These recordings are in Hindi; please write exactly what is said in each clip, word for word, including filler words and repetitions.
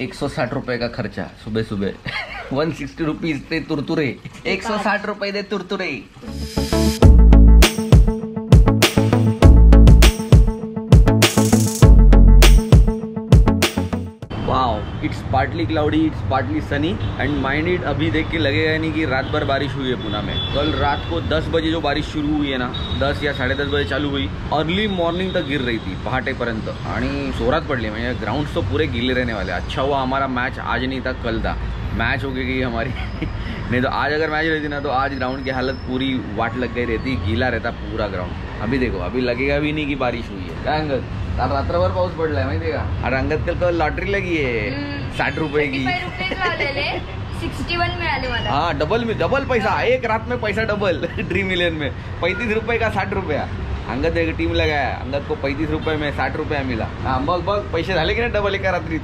एक सौ साठ रुपए का खर्चा सुबह सुबह वन सिक्सटी रुपीज पे तुरतुरे, एक सौ साठ रुपए दे तुरतुरे। It's partly cloudy, it's partly sunny and mind it. अभी देख के लगेगा नहीं कि रात भर बारिश हुई है पुणे में। कल रात को दस बजे जो बारिश शुरू हुई है ना, दस या साढ़े दस बजे चालू हुई, अर्ली मॉर्निंग तक गिर रही थी पहाटेपर्यंत आणि जोरात पडली। म्हणजे ग्राउंड तो पूरे गीले रहने वाले। अच्छा हुआ हमारा मैच आज नहीं था, कल था। मैच हो गई हमारी नहीं तो आज अगर मैच रहती ना तो आज ग्राउंड की हालत पूरी वाट लग गई रहती, गीला रहता पूरा ग्राउंड। अभी देखो, अभी लगेगा भी नहीं कि बारिश हुई है। क्या अंगद, काल रात्रभर पाऊस पडलाय माहितीये का? और अंगद कल तो लॉटरी लगी है साठ रुपए की। सिक्स्टी वन मिळाले मला। हाँ, डबल में डबल पैसा, एक रात में पैसा डबल ड्रीम इलेवन में पैंतीस रुपए का साठ रुपया। अंगद एक टीम लगाया, अंगद को पैंतीस रुपए में साठ रुपया मिला। हाँ बघ बघ, पैसे झाले की नाही डबल एका रात्रीत।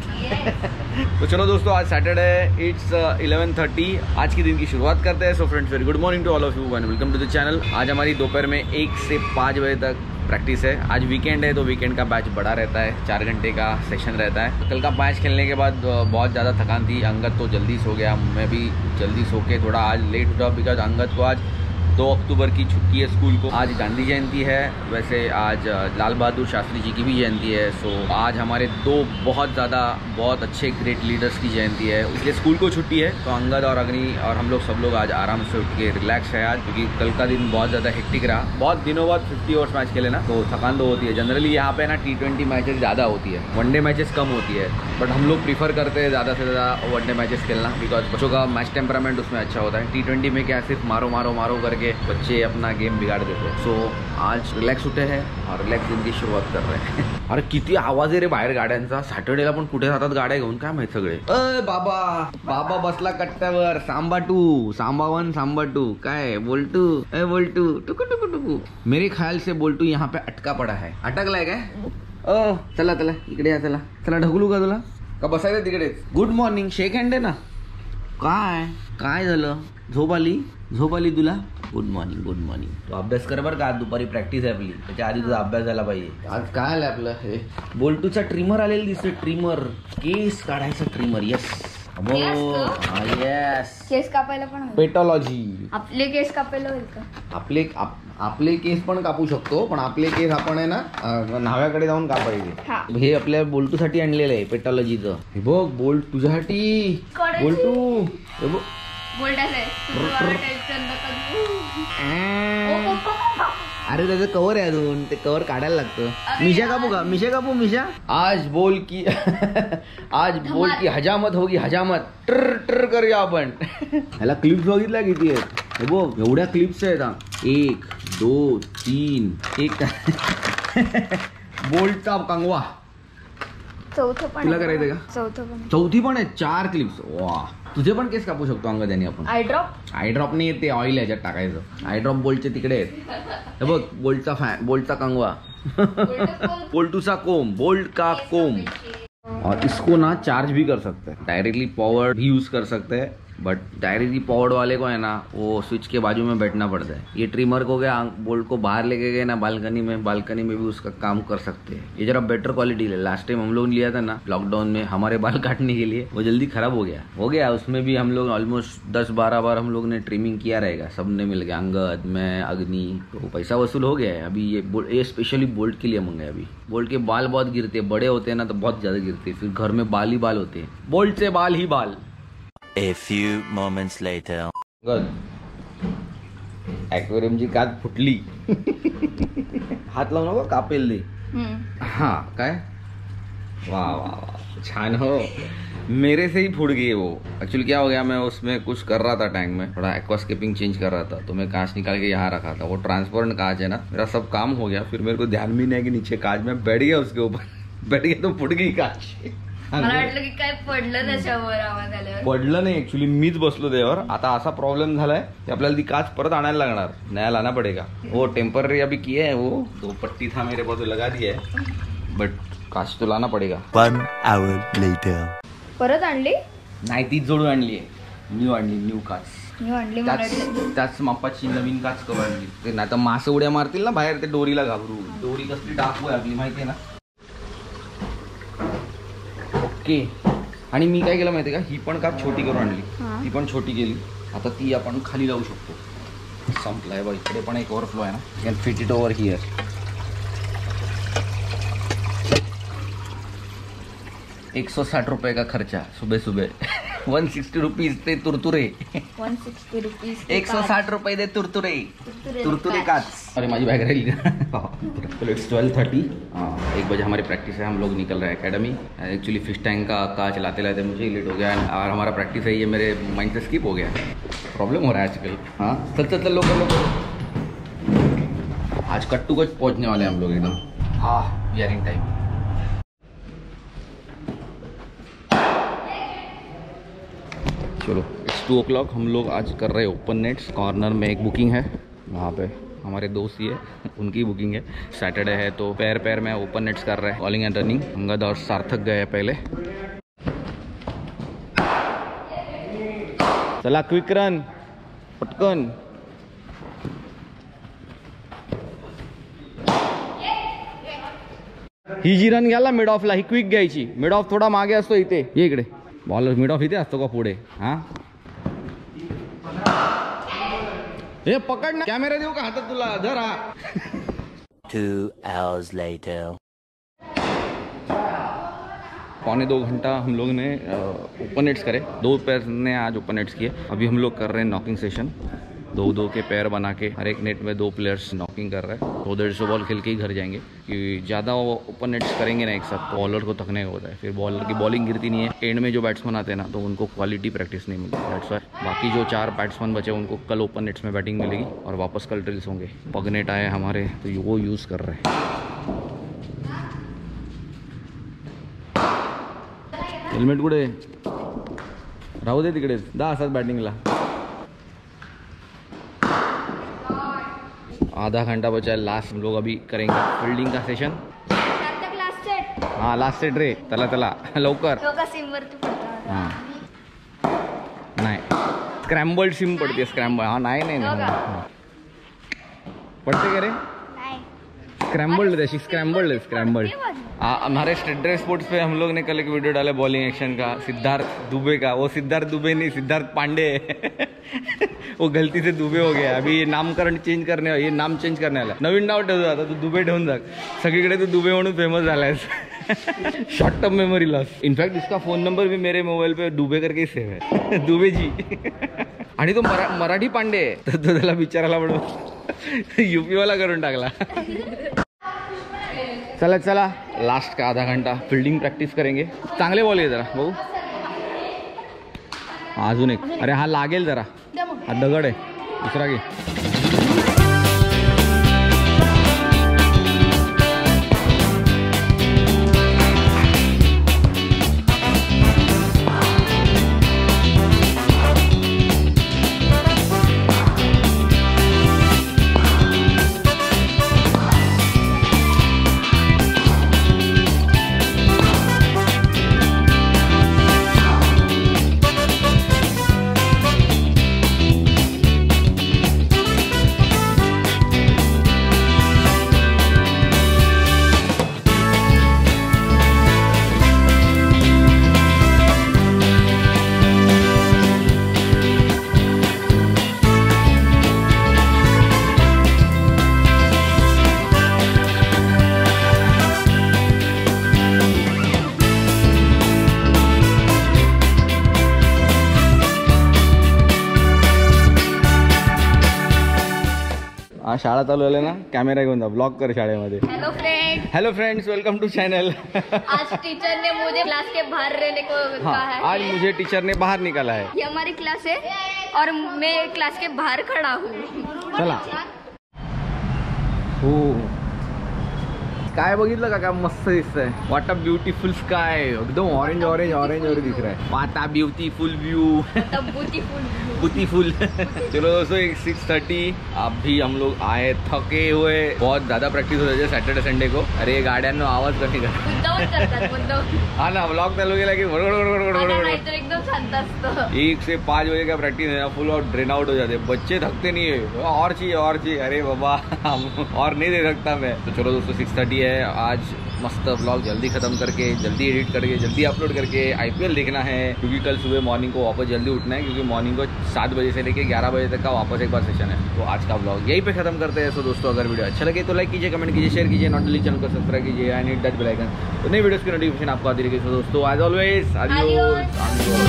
तो चलो दोस्तों, आज सैटरडे है, इट्स इलेवन थर्टी। आज की दिन की शुरुआत करते हैं। So friends, very good morning to all of you and welcome to the channel. आज हमारी दोपहर में एक से पाँच बजे तक प्रैक्टिस है। आज वीकेंड है तो वीकेंड का बैच बड़ा रहता है, चार घंटे का सेशन रहता है। कल का मैच खेलने के बाद बहुत ज़्यादा थकान थी। अंगद तो जल्दी सो गया, मैं भी जल्दी सो के थोड़ा आज लेट उठा बिकॉज अंगद को आज दो अक्टूबर की छुट्टी है स्कूल को। आज गांधी जयंती है, वैसे आज लाल बहादुर शास्त्री जी की भी जयंती है। सो आज हमारे दो बहुत ज़्यादा बहुत अच्छे ग्रेट लीडर्स की जयंती है, इसलिए स्कूल को छुट्टी है। तो अंगद और अग्नि और हम लोग सब लोग आज आराम से उठ के रिलैक्स है आज, क्योंकि कल का दिन बहुत ज़्यादा हेक्टिक रहा। बहुत दिनों बाद फिफ्टी ओवर्स मैच खेले ना, तो थकान तो होती है। जनरली यहाँ पे ना टी ट्वेंटी मैचेस ज़्यादा होती है, वनडे मैचेस कम होती है, बट हम लोग प्रीफर करते हैं ज़्यादा से ज़्यादा वनडे मैचेस खेलना, बिकॉज बच्चों का मैच टेम्परामेंट उसमें अच्छा होता है। टी ट्वेंटी में क्या सिर्फ मारो मारो मारो करके बच्चे अपना गेम बिगाड़ देते हैं। सो so, आज रिलॅक्स उठे है और रिलॅक्स दिन की सुरुवात कर रहे हैं। अरे किती आवाज आहे रे बाहेर गाड्यांचा। सॅटर्डेला पण कुठे जातात गाड्या घेऊन काय माहित सगळे। अ बाबा बाबा बसला कट्ट्यावर, सांबा टू सांबा वन सांबा टू, काय बोलटू ए बोलटू टुकू टुकू टुकू। मेरे ख्याल से बोलटू यहाँ पे अटका पड़ा है। अटकलाय काय? अ चला चला इकडे या, चला चला ढकलू का तुला का बसायचं तिकडे? गुड मॉर्निंग, शेक हँड आहे ना? काय काय झालं? झोप आली झोप आली तुला? Good morning good morning. तो अभ्यास कर बरं का, दुपारी प्रॅक्टिस आहे आपली, त्याच्या आधी तुझा अभ्यास झाला पाहिजे। आज काय आलं आपलं? हे बोल्टूचा ट्रिमर आलेला दिसतोय, ट्रिमर, केस काढायचा ट्रिमर। यस येस, केस कापायला पण पेटॉलॉजी। आपले केस कापायला होईल का? आपले आप, आपले केस पण कापू शकतो, पण आपले केस आपण आहे ना न्हाव्याकडे जाऊन कापायचे। हे आपल्या बोल्टूसाठी आणलेलं आहे पेटॉलॉजीचं। हे बघ बोल्ट तुझ्यासाठी, बोल्टू हे बघ अरे त्याचं कवर आहे अजून, ते कवर काढायला लागतं। मिशा कापू का? मिशा कापू मिशा? आज बोल की आज बोल की हजामत होगी हजामत, ट्र ट्र करूया आपण। ह्याला क्लिप्स बघितल्या किती आहेत? हे बघ एवढ्या क्लिप्स आहेत, एक दोन तीन, एक बोल्टचा कंगवा। चौथं पण तुला करायचं का? चौथं पण, चौथी पण आहे, चार क्लिप्स। वा, तुझे पण केस कापू शकतो अंगद यांनी आपण। आय ड्रॉप आय ड्रॉप नाही येते, ऑइल याच्यात टाकायचं। आय ड्रॉप बोल्टचे तिकडे आहेत। हे बघ बोल्टचा फॅन, बोल्टचा कंगवा, बोल्टूचा कोम, बोल्ट का कोम। और इसको ना चार्ज भी कर सकते हैं, डायरेक्टली पावर भी यूज कर सकते हैं, बट डायरेक्टली पावर्ड वाले को है ना वो स्विच के बाजू में बैठना पड़ता है। ये ट्रिमर को क्या बोल्ट को बाहर लेके गए ना बालकनी में, बालकनी में भी उसका काम कर सकते हैं। ये जरा बेटर क्वालिटी है। लास्ट टाइम हम लोग लिया था ना लॉकडाउन में हमारे बाल काटने के लिए, वो जल्दी खराब हो गया हो गया उसमें भी हम लोग ऑलमोस्ट दस बारह बार हम लोग ने ट्रिमिंग किया रहेगा, सबने मिल गया, अंगद मैं अग्नि, तो पैसा वसूल हो गया है। अभी ये ये स्पेशली बोल्ट के लिए मंगाया। अभी बोल्ट के बाल बहुत गिरते, बड़े होते हैं ना तो बहुत ज्यादा गिरते, फिर घर में बाल ही बाल होते हैं, बोल्ट से बाल ही बाल। A few moments later. गद ॲक्वेरियमची काच फुटली। हात लावू नको, कापेल दे। हाँ काय? वाह वाह वाह, छान हो। मेरे से ही फूट गई वो। एक्चुअली क्या हो गया, मैं उसमें कुछ कर रहा था टैंक में, थोड़ा एक्वास्केपिंग चेंज कर रहा था, तो मैं कांच निकाल के यहाँ रखा था। वो ट्रांसपेरेंट कांच है ना, मेरा सब काम हो गया, फिर मेरे को ध्यान भी नहीं है कि नीचे कांच में बैठ गया, उसके ऊपर बैठ गया तो फुट गई कांच। मला वाटलं की काय पडलं त्याच्यावर, आवाज आल्यावर। पडलं नाही, ऍक्च्युअली मीच बसलो त्यावर। आता असा प्रॉब्लेम झालाय की आपल्याला ती काच परत आणायला लागणार, नया लाना पडेगा। वो टेम्पररी अभी किया है, वो दो पट्टी था मेरे पास लगा दिया है, बट काच तो लाना पडेगा। One hour later. परत आणली नाही, तीच जोडून आणली आहे, न्यू आणली, न्यू काच। मी आणली त्याच त्याच मापाची नवीन काच कवर आणली। ते नाही तर मासे उड्या मारतील ना बाहेर, ते डोरीला घाबरू। डोरी कसली डाकू आहे आपली, माहिती आहे ना? ओके आणि मी काय केलं माहिती आहे का, ही पण का छोटी करून आणली, हा. ती पण छोटी केली. आता ती आपण खाली लावू शकतो. संपलाय बघ, इकडे पण एक ओव्हरफ्लो आहे ना, can fit it over here. एक सौ साठ रुपये का खर्चा सुबह सुबह. वन सिक्स्टी रुपीज ते तुरतुरे. वन सिक्स्टी रुपीज एक सौ साठ रुपये दे तुरतुरे. तुरतुरे तुरतुरे काच. अरे माझी बैग रही. चलो इट्स ट्वेल्व थर्टी. एक बजे हमारी प्रैक्टिस है, हम लोग निकल रहे हैं एकेडमी. एक्चुअली फिश टैंक का का चलाते लाते मुझे लेट हो गया और हमारा प्रैक्टिस है, ये मेरे माइंड से स्किप हो गया. प्रॉब्लम हो रहा है आजकल. हाँ चल चल चल लोग लोग आज कट्टू को पहुँचने वाले हैं हम लोग एकदम. हाँ वी आर इन टाइम. चलो इट्स टू ओ क्लॉक. हम लोग आज कर रहे हैं ओपन नेट्स. कॉर्नर में एक बुकिंग है, वहाँ पे हमारे दोस्त ही है, उनकी बुकिंग है. सैटरडे है तो पैर पैर में ओपन नेट्स कर रहे हैं. Bowling and running. अंगद और सार्थक गए हैं पहले. चला क्विक रन पटकन. ही जी रन घ्याला मिड ऑफला, ही क्विक घ्यायची. मिड ऑफ थोडा मागे असतो इथे. ये इकडे बॉलर मिड ऑफ इथे असतो का पुढे. हा हे पकड ना, कॅमेरा देऊ का हातात तुला, धर. हा Two hours later. पौने दो घंटा हम लोग ने ओपन नेट्स करे. दो पैर ने आज ओपन नेट्स किए. अभी हम लोग कर रहे हैं नॉकिंग सेशन. दो दो के पैर बना के हर एक नेट में दो प्लेयर्स नॉकिंग कर रहे हैं. दो डेढ़ सौ बॉल खेल के ही घर जाएंगे, कि ज़्यादा ओपन नेट्स करेंगे ना एक साथ तो बॉलर को थकने का होता है. फिर बॉलर की बॉलिंग गिरती नहीं है. एंड में जो बैट्समैन आते हैं ना तो उनको क्वालिटी प्रैक्टिस नहीं मिलती. दैट्स व्हाई बाकी जो चार बैट्समैन बचे उनको कल ओपन नेट्स में बैटिंग मिलेगी और वापस कल ड्रिल्स होंगे. पग नेट आए हमारे तो वो यूज़ कर रहे हैं. हेल्मेट कुठे राहू दे तिकडे. दहा असतात बॅटिंगला. आधा घंटा बचा है लास्ट. हम लोग अभी करेंगे फील्डिंग का सेशन. Last set. हाँ लास्ट सेट रे. चला चला लवकर. हां नाही स्क्रॅम्बल्ड सिम पडते. स्क्रॅम्बल हा नाही नाही नाही पडते का रे. स्क्रैम्बल्ड है, स्क्रैम्बल्ड है, स्क्रैम्बल्ड. हमारे स्टेड्रे स्पोर्ट्स पे हम लोग ने कल एक वीडियो डाला बॉलिंग एक्शन का, सिद्धार्थ दुबे का. वो सिद्धार्थ दुबे नहीं, सिद्धार्थ पांडे. वो गलती से दुबे हो गया. अभी नामकरण चेंज करने, ये नाम चेंज करने वाला. नवीन नाव ठेवतो आता, तू दुबे ठेवून जा. सगळीकडे तू दुबे म्हणून फेमस झालाय. Short term memory loss. In fact इसका फोन नंबर भी मेरे मोबाइल पे दुबे करके सेव है. दुबे जी. आणि तो मरा मराठी पांडे आहे, तर तो त्याला विचारायला म्हणून यूपी वाला करून टाकला. चला चला लास्ट का आधा घंटा फील्डिंग प्रैक्टिस करेंगे. चांगले बॉल आहे जरा भाऊ. अजून एक. अरे हा लागेल जरा, हा दगड आहे. दुसरा घे. आज शाळा चालू झाली ना, कॅमेरा घेऊन जा, ब्लॉग कर शाळेमध्ये. Hello friend. Hello friends, welcome to channel. आज टीचर ने मुझे क्लास के बाहर रहने को हाँ, कहा है. आज मुझे टीचर ने बाहर निकाला है. ये हमारी क्लास है और मैं क्लास के बाहर खड़ा हूँ. चला. हो काय बघितलं का, काय मस्त दिसतंय. What a beautiful sky. एकदम ऑरेंज ऑरेंज ऑरेंज ऑरेंज दिख रहा है. What a beautiful view. Beautiful beautiful. चलो दोस्तों, एक सिक्स थर्टी अभी हम लोग आए थके हुए. बहुत ज़्यादा प्रैक्टिस होती है सैटरडे संडे को. अरे गाड्यांनो आवाज कमी कर. हाँ ना, ब्लॉग चालू केला की एकदम शांत असतो. एक से पाँच बजे का प्रैक्टिस है ना, फुल और ड्रेन आउट हो जाते. बच्चे थकते नहीं है. और चाहिए और चाहिए. अरे बाबा और नहीं दे सकता मैं. तो चलो दोस्तों, सिक्स थर्टी है. आज मस्त ब्लॉग जल्दी खत्म करके, जल्दी एडिट करके, जल्दी अपलोड करके आईपीएल देखना है, क्योंकि कल सुबह मॉर्निंग को वापस जल्दी उठना है, क्योंकि मॉर्निंग को सात बजे से लेके ग्यारह बजे तक का वापस एक बार सेशन है। तो आज का ब्लॉग यहीं पे खत्म करते हैं। सो दोस्तों अगर वीडियो अच्छा लगे तो लाइक कीजिए, कमेंट कीजिए, शेयर कीजिए, नॉट ओनली चैनल को सब्सक्राइब कीजिए and hit that bell icon, तो नई वीडियोस की नोटिफिकेशन आपको आती रहेगी। सो दोस्तों एज ऑलवेज, आडियोस।